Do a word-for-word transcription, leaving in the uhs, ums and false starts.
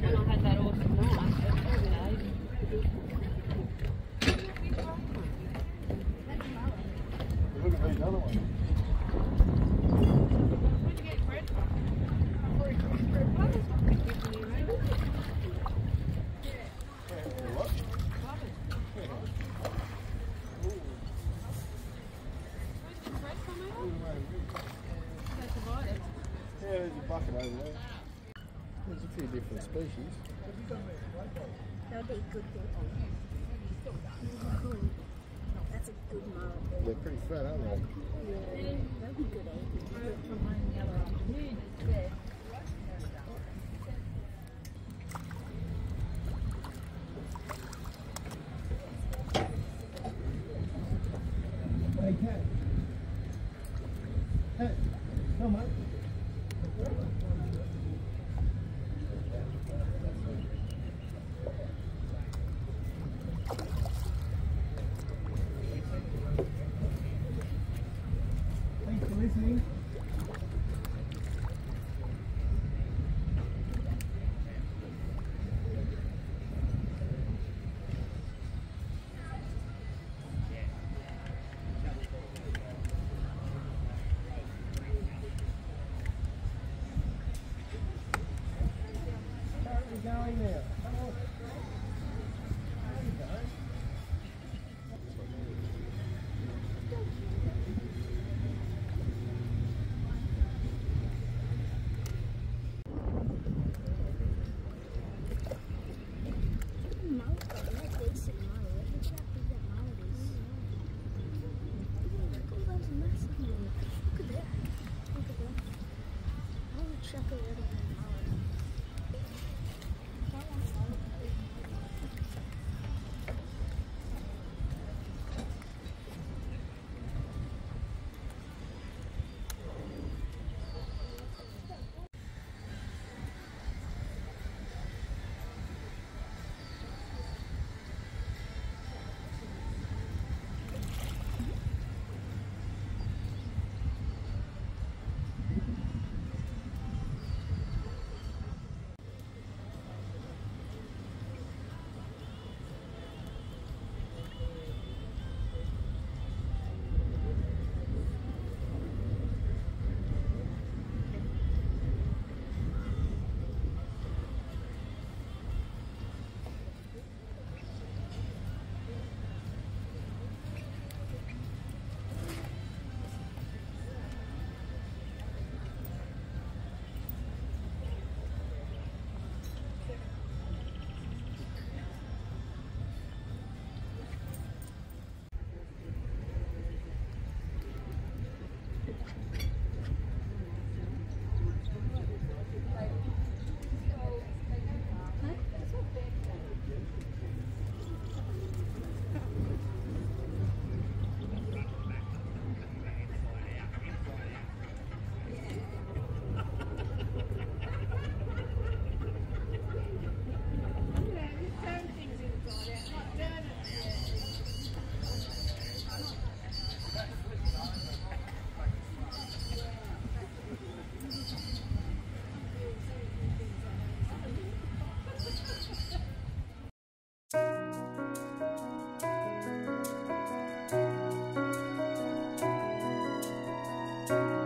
And I had that awesome night. Look at these other ones. Where'd you get bread from? Bread brothers what we give you, right? What? Brothers. Where's the bread from, Ava? They provided. Yeah, there's a bucket over there. There's a few different species. That would be a good thing. That's a good mark. They're pretty fat, aren't they? Yeah, that'd be good, eh? Hey, cat. Hey, come on. Thanks for listening. Going there. Come on. There you go. Mullet, that's decent mullet. Look at how big that mullet is. Look at all those massive mullets. Look at that. Look at that. I want to chuck a lot of that mullet. I want mullet. Bye.